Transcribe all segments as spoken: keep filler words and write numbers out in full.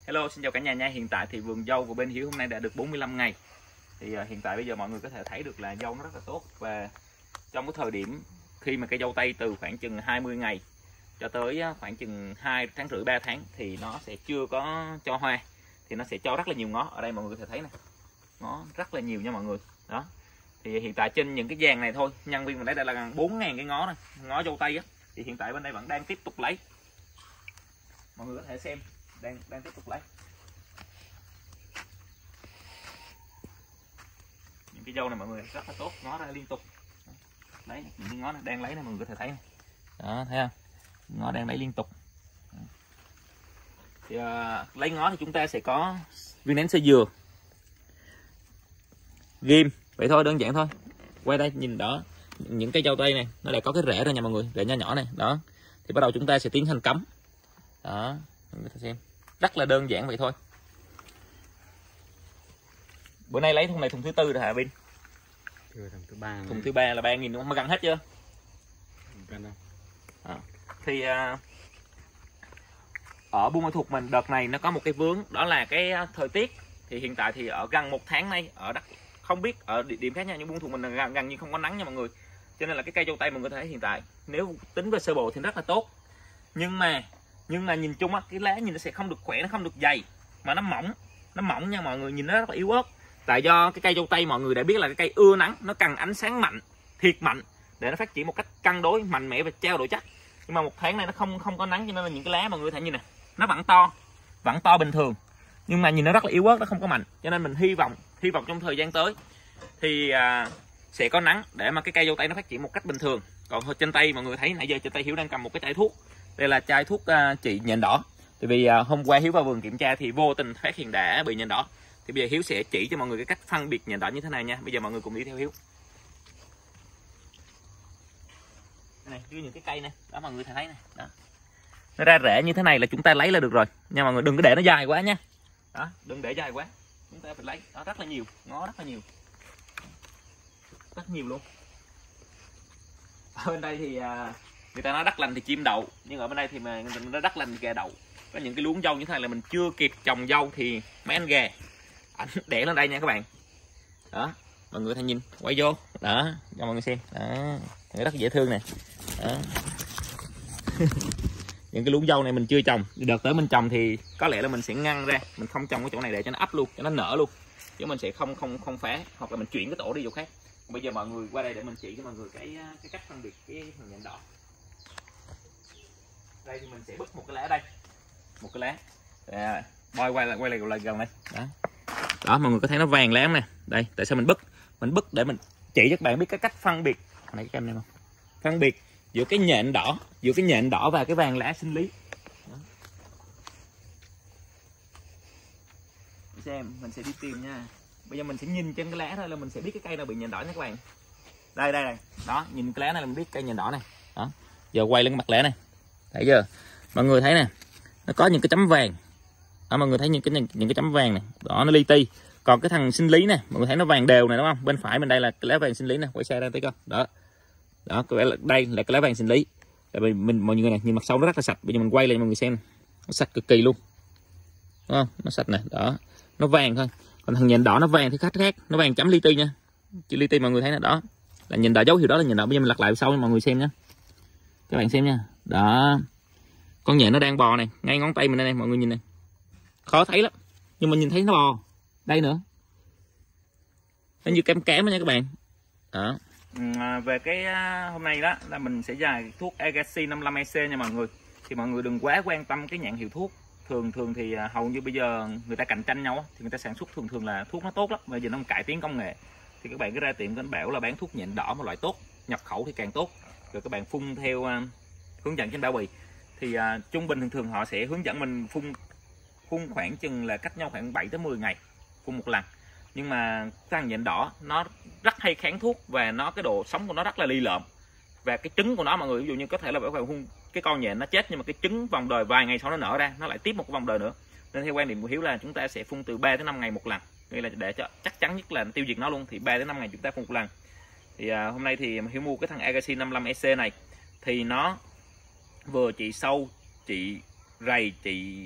Hello, xin chào cả nhà nha. Hiện tại thì vườn dâu của bên Hiếu hôm nay đã được bốn mươi lăm ngày. Thì uh, hiện tại bây giờ mọi người có thể thấy được là dâu nó rất là tốt. Và trong cái thời điểm khi mà cây dâu tây từ khoảng chừng hai mươi ngày cho tới khoảng chừng hai tháng rưỡi ba tháng thì nó sẽ chưa có cho hoa, thì nó sẽ cho rất là nhiều ngó. Ở đây mọi người có thể thấy này, ngó rất là nhiều nha mọi người. Đó. Thì hiện tại trên những cái dàn này thôi, nhân viên mình lấy đây là gần bốn ngàn cái ngó này, ngó dâu tây á. Thì hiện tại bên đây vẫn đang tiếp tục lấy. Mọi người có thể xem, đang đang tiếp tục lấy. Những cái dâu này mọi người rất là tốt, ngó ra liên tục. Đấy, những cái ngó này đang lấy này mọi người có thể thấy này. Đó, thấy không? Ngó đang lấy liên tục. Thì, uh, lấy ngó thì chúng ta sẽ có viên nén sơ dừa, ghim, vậy thôi, đơn giản thôi. Quay đây nhìn đó, những cây dâu tây này nó lại có cái rễ rồi nha mọi người, rễ nhỏ nhỏ này. Đó, thì bắt đầu chúng ta sẽ tiến hành cắm. Đó, mọi người xem, rất là đơn giản vậy thôi. Bữa nay lấy thùng này thùng thứ tư rồi hả Vin? Thùng thứ ba. Thùng thứ ba là ba nghìn đúng không? Mà gần hết chưa? À, thì uh, ở Buôn Ma Thuột mình đợt này nó có một cái vướng, đó là cái thời tiết. Thì hiện tại thì ở gần một tháng nay ở đất không biết ở địa điểm khác nha, nhưng Buôn Ma Thuột mình gần, gần như không có nắng nha mọi người. Cho nên là cái cây dâu tây mọi người thấy hiện tại nếu tính về sơ bộ thì rất là tốt. Nhưng mà nhưng mà nhìn chung á, cái lá nhìn nó sẽ không được khỏe, nó không được dày mà nó mỏng, nó mỏng nha mọi người, nhìn nó rất là yếu ớt. Tại do cái cây dâu tây mọi người đã biết là cái cây ưa nắng, nó cần ánh sáng mạnh, thiệt mạnh để nó phát triển một cách cân đối, mạnh mẽ và trao độ chắc. Nhưng mà một tháng này nó không không có nắng cho nên là những cái lá mọi người thấy như này, nó vẫn to, vẫn to bình thường, nhưng mà nhìn nó rất là yếu ớt, nó không có mạnh. Cho nên mình hy vọng hy vọng trong thời gian tới thì à, sẽ có nắng để mà cái cây dâu tây nó phát triển một cách bình thường. Còn trên tay mọi người thấy nãy giờ trên tay Hiếu đang cầm một cái chai thuốc, đây là chai thuốc uh, trị nhện đỏ. Thì vì uh, hôm qua Hiếu vào vườn kiểm tra thì vô tình phát hiện đã bị nhện đỏ. Thì bây giờ Hiếu sẽ chỉ cho mọi người cái cách phân biệt nhện đỏ như thế này nha. Bây giờ mọi người cùng đi theo Hiếu. Đây này, dưới những cái cây này, đó mọi người thấy này, đó. Nó ra rễ như thế này là chúng ta lấy là được rồi nha mọi người, đừng có để nó dài quá nha. Đó, đừng để dài quá. Chúng ta phải lấy, đó rất là nhiều, ngó rất là nhiều. Rất nhiều luôn. Ở bên đây thì uh, người ta nói đất lành thì chim đậu, nhưng ở bên đây thì mà nó đất lành thì gà đậu. Có những cái luống dâu như thế này là mình chưa kịp trồng dâu thì mấy anh gà ảnh đẻ lên đây nha các bạn. Đó, mọi người thấy nhìn, quay vô, đó, cho mọi người xem, đó, rất dễ thương nè. Đó. Những cái luống dâu này mình chưa trồng, đợt tới mình trồng thì có lẽ là mình sẽ ngăn ra, mình không trồng cái chỗ này để cho nó ấp luôn, cho nó nở luôn, chứ mình sẽ không không không phá, hoặc là mình chuyển cái tổ đi chỗ khác. Bây giờ mọi người qua đây để mình chỉ cho mọi người cái cái cách phân biệt cái phần nhện đỏ. Đây thì mình sẽ bứt một cái lá ở đây, một cái lá, à, quay quay lại quay lại lại gần đây, đó, đó mọi người có thấy nó vàng lá nè. Đây, tại sao mình bứt, mình bứt để mình chỉ cho các bạn biết cái cách phân biệt này, cái kem này không, phân biệt giữa cái nhện đỏ, giữa cái nhện đỏ và cái vàng lá sinh lý. Đó. Xem mình sẽ đi tìm nha. Bây giờ mình sẽ nhìn trên cái lá thôi là mình sẽ biết cái cây nào bị nhện đỏ nha các bạn. Đây đây này, đó, nhìn cái lá này là mình biết cây nhện đỏ này. Đó, giờ quay lên mặt lá này, thấy chưa, mọi người thấy nè, nó có những cái chấm vàng. Đó, mọi người thấy những cái những cái chấm vàng này, đó, nó li ti. Còn cái thằng sinh lý nè, mọi người thấy nó vàng đều này đúng không, bên phải bên đây là cái lá vàng sinh lý nè, quay xa ra thấy không, đó, đó, đây là cái lá vàng sinh lý. Tại vì mình mọi người này nhìn mặt sau nó rất là sạch, bây giờ mình quay lại mọi người xem, nó sạch cực kỳ luôn, đúng không, nó sạch này, đó, nó vàng thôi. Còn thằng nhện đỏ nó vàng thì khác khác, nó vàng chấm li ti nha, chữ li ti mọi người thấy nè, đó là nhìn đỏ, dấu hiệu đó là nhện đỏ. Bây giờ mình lật lại sau cho mọi người xem nhé, các bạn xem nha. Đó, con nhện nó đang bò này, ngay ngón tay mình đây này, mọi người nhìn này, khó thấy lắm nhưng mà nhìn thấy nó bò đây nữa, nó như kém kém đó nha các bạn. Đó. À, về cái hôm nay đó là mình sẽ xài thuốc Agaci năm mươi lăm E C nha mọi người. Thì mọi người đừng quá quan tâm cái nhãn hiệu thuốc. Thường thường thì hầu như bây giờ người ta cạnh tranh nhau thì người ta sản xuất thường thường là thuốc nó tốt lắm, bây giờ nó cải tiến công nghệ. Thì các bạn cứ ra tiệm các bảo là bán thuốc nhện đỏ một loại tốt, nhập khẩu thì càng tốt, rồi các bạn phun theo uh, hướng dẫn trên bao bì. Thì uh, trung bình thường thường họ sẽ hướng dẫn mình phun phun khoảng chừng là cách nhau khoảng bảy tới mười ngày phun một lần. Nhưng mà cái thằng nhện đỏ nó rất hay kháng thuốc và nó cái độ sống của nó rất là ly lợm, và cái trứng của nó mọi người, ví dụ như có thể là các bạn phun cái con nhện nó chết nhưng mà cái trứng vòng đời vài ngày sau nó nở ra, nó lại tiếp một cái vòng đời nữa. Nên theo quan điểm của Hiếu là chúng ta sẽ phun từ ba đến năm ngày một lần, nghĩa là để cho chắc chắn nhất là tiêu diệt nó luôn thì ba đến năm ngày chúng ta phun một lần. Thì à, hôm nay thì Hiếu mua cái thằng Agaci năm mươi lăm E C này thì nó vừa trị sâu, trị rầy, trị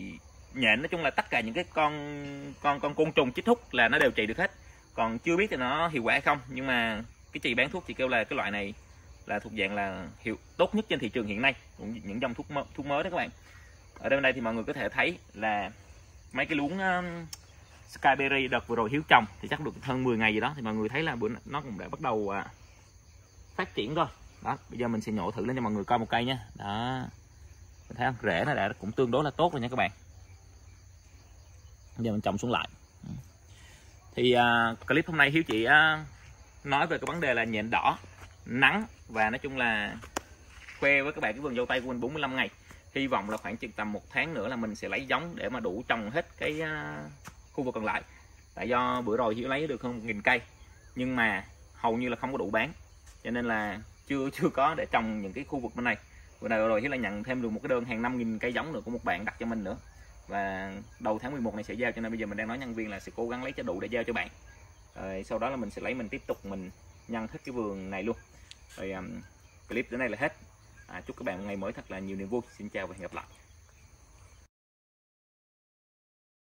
nhện, nói chung là tất cả những cái con con con côn trùng chích hút là nó đều trị được hết. Còn chưa biết thì nó hiệu quả hay không, nhưng mà cái chị bán thuốc chị kêu là cái loại này là thuộc dạng là hiệu tốt nhất trên thị trường hiện nay, cũng những dòng thuốc mới, thuốc mới đó các bạn. Ở bên đây thì mọi người có thể thấy là mấy cái luống um, Skyberry đợt vừa rồi hiếu trồng thì chắc được hơn mười ngày gì đó, thì mọi người thấy là bữa nó cũng đã bắt đầu uh, phát triển rồi. Đó, bây giờ mình sẽ nhổ thử lên cho mọi người coi một cây nha. Đó, mình thấy không? Rễ nó đã cũng tương đối là tốt rồi nha các bạn. Bây giờ mình trồng xuống lại. Thì uh, clip hôm nay Hiếu chị uh, nói về cái vấn đề là nhện đỏ, nắng, và nói chung là khoe với các bạn cái vườn dâu tây của mình bốn mươi lăm ngày. Hy vọng là khoảng chừng tầm một tháng nữa là mình sẽ lấy giống để mà đủ trồng hết cái uh, khu vực còn lại. Tại do bữa rồi Hiếu lấy được hơn một nghìn cây, nhưng mà hầu như là không có đủ bán, cho nên là chưa chưa có để trồng những cái khu vực bên này. Bữa này rồi Hiếu lại nhận thêm được một cái đơn hàng năm nghìn cây giống nữa của một bạn đặt cho mình nữa, và đầu tháng mười một này sẽ giao, cho nên bây giờ mình đang nói nhân viên là sẽ cố gắng lấy cho đủ để giao cho bạn. Rồi sau đó là mình sẽ lấy mình tiếp tục mình nhân hết cái vườn này luôn. Rồi um, clip đến đây là hết. À, chúc các bạn một ngày mới thật là nhiều niềm vui. Xin chào và hẹn gặp lại.